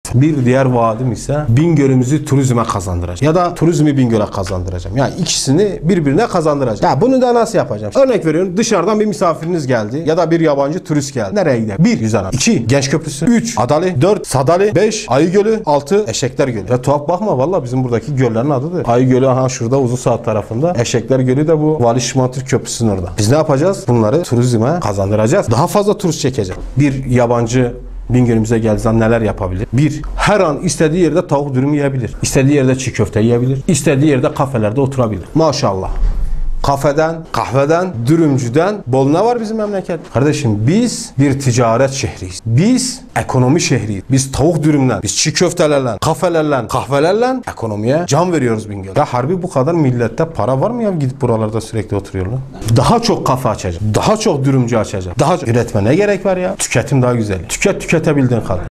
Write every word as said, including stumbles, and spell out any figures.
Bir diğer vaadim ise Bingöl'ümüzü turizme kazandıracağım. Ya da turizmi Bingöl'e kazandıracağım. Yani ikisini birbirine kazandıracağım. Ya bunu da nasıl yapacağım? Örnek veriyorum, dışarıdan bir misafiriniz geldi ya da bir yabancı turist geldi. Nereye gider? Bir, Yüzana. İki, Genç Köprüsü. Üç, Adali. Dört, Sadali. Beş, Ayı Gölü. Altı, Eşekler Gölü. Ya tuhaf bakma, valla bizim buradaki göllerin adıdır. Ayı Gölü aha şurada Uzunsaat tarafında. Eşekler Gölü de bu Vali Şimantur Köprüsü'nün orada. Biz ne yapacağız? Bunları turizme kazandıracağız. Daha fazla turist çekeceğiz. Bir yabancı Bingöl'ümüze geldiği zaman neler yapabilir? Bir, her an istediği yerde tavuk dürüm yiyebilir. İstediği yerde çiğ köfte yiyebilir. İstediği yerde kafelerde oturabilir. Maşallah. Kafeden, kahveden, dürümcüden bol ne var bizim memleket? Kardeşim biz bir ticaret şehriyiz. Biz ekonomi şehriyiz. Biz tavuk dürümden, biz çiğ köftelerle, kafelerle, kahvelerle ekonomiye can veriyoruz Bingöl. Ya harbi bu kadar millette para var mı ya gidip buralarda sürekli oturuyorlar? Daha çok kafe açacak. Daha çok dürümcü açacak. Daha çok üretme ne gerek var ya? Tüketim daha güzel. Tüket tüketebildiğin kadar.